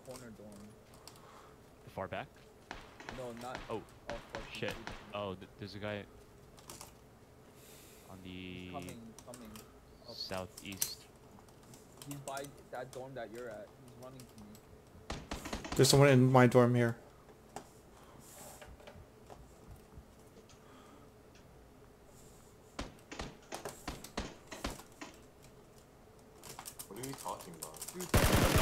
corner dorm. Far back? No, not. Oh, Fuck, shit. Oh, there's a guy on He's the coming. Up. southeast. He's by that dorm that you're at. He's running to me. There's someone in my dorm here. What are we talking about? Dude,